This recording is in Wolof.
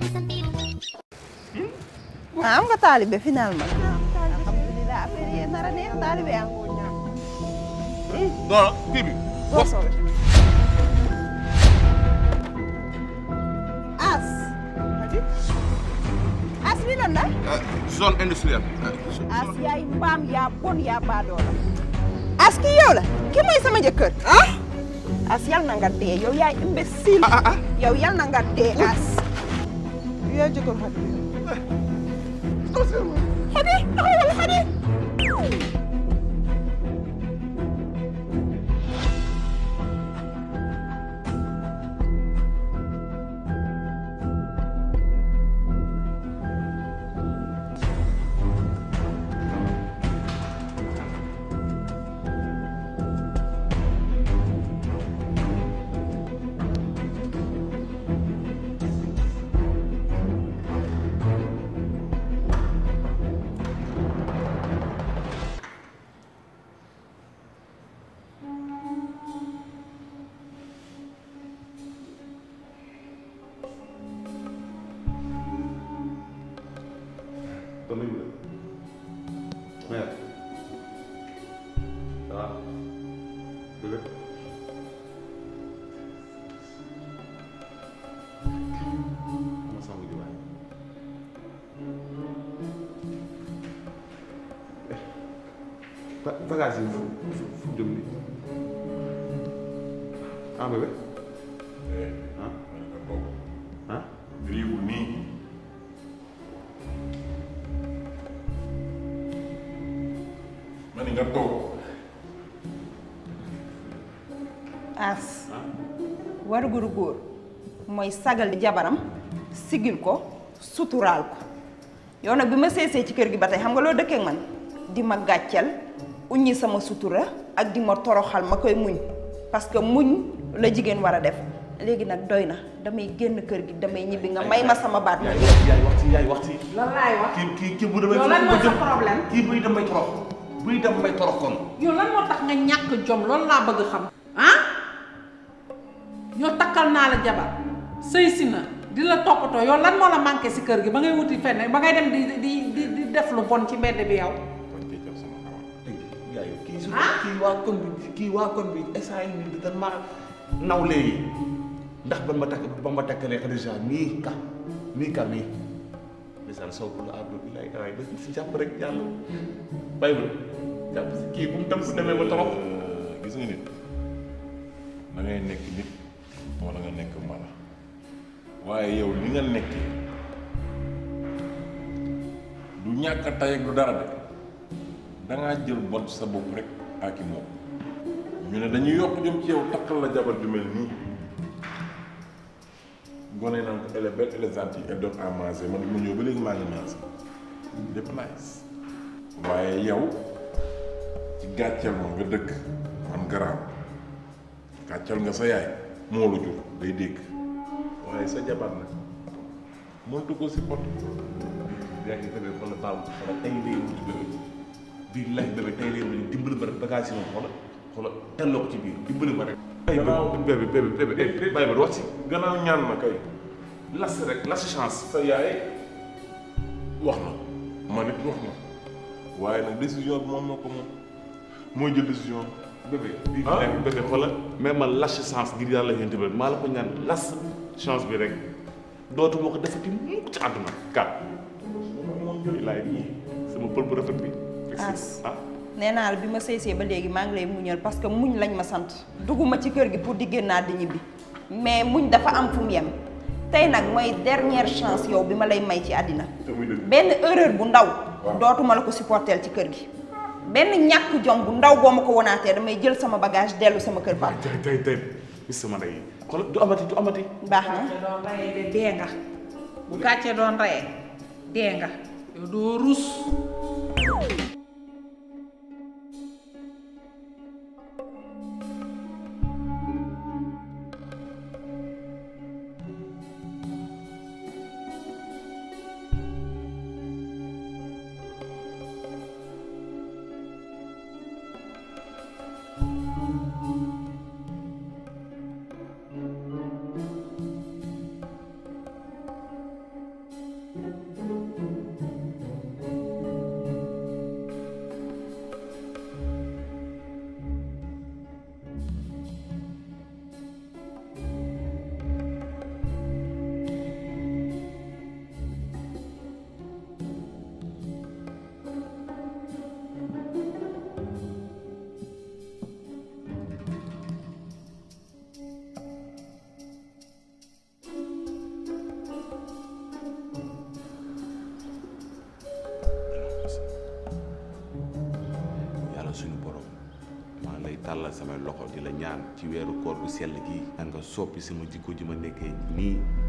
am nga taalibe finalement. alhamdulilah affaire yi nar a neex taalibe am. non kii bi. As bi lan la. zone industrielle. As yaay mbaam yaa bon yaa baadoo la. As ki yow la ki mooy sama jëkkër. As yal na nga dee yow yaay imbécile. yow yal na nga dee As. yaa jëkkër Xadi. Xadi. Mère. Ça va? Bébé? Comment ça vous dit? Bagage yi fu jëm ni ah bébé? Ah? Riiwul nii. ma ni nga toog. As waruguru góor mooy sagal jabaram sigil ko suturaal ko yow nag bi ma seesee ci kër gi ba tey xam nga loo dëkkee man di ma gàcceel uññi sama sutura ak di ma toroxal ma koy muñ parce que muñ la jigéen war a def léegi nag doy na damay génn kër gi damay ñibbi nga may ma sama baat ma yaay wax ci lan laay wax kii bu damay yow lan moo sa problème kii buy damay torox buy dem may torox kon yow lan moo tax nga ñàkk jom loolu laa bëgg xam ah yow takkal naa la jabar sëy si na di la toppatoo yow lan moo la manqué si kër gi ba ngay wuti fenn ba ngay dem di def lu bon ci mbedd bi yow kii waa kon bi instant yi nii dañ ma naw léegi ndax ba ma takkalee Xadija mii ka ndeysaan sow la àdduna bi lay waaye ba si jàpp rek yàlla bay ba jàpp si kii bu mu tam su demee ba trop gis nga nit da ngay nekk nit wala nga nekk mala waaye yow li nga nekkee du ñàkk a tay ak du dara de dangaa jël bot sa bopp rek ak i moom ñu ne dañuy yokk jëm ci yow takkal la jabar ju mel nii gone naan ko elle est belle, elle est gentille, elle donne à manger man mu ñëw ba léegi maa ngi manger lépp nice waaye yow ci gàcceel ma nga dëkk man garaaw gàcceel nga sa yaay moo la jur day dégg waaye sa jabar nag mëntu ko si pot yaa ngi bébé xoolal baabu xoolal tey lay wuti bébé bii lay bébé tey lay wuti dimbali ma rek bagage yi moom xoolal telloo ko ci biir dimbali ma rek ay bébé bàyyi ma wax ci gannaaw ñaan ma kay las rek las chance sa yaay wax na ma nit wax na waaye nag décision bi moom moo ko moom mooy jël décision bébé bii nekk bébé xoolal mais man las chance ngir yàlla yéen tamit maa la ko ñaan las chance bi rek dootuma ko defati mukk ci àdduna kat moom jooy laay nii sama pël bu rafet bi As nee naa la bi ma sëysee ba léegi maa ngi lay muñal parce que muñ lañ ma sant dugguma ci kër gi pour di génnaat di ñibbi mais muñ dafa am fu mu yem tey nag mooy dernière chance yow bi ma lay may ci àddina benn erreur bu ndaw dootuma la ko supporteel ci kër gi benn ñàkk jom bu ndaw boo ma ko wonaatee damay jël sama bagage dellu sama kër papa tey bis sama ndey xoolal du amati baax na gàcce doon rayee de dee nga bu gàcce doon rayee dee nga yow doo rus suñu borom maa lay tàllal samay loxo di la ñaan ci weeru koor bu sell gi nga soppi sama jikko ji ma nekkee nii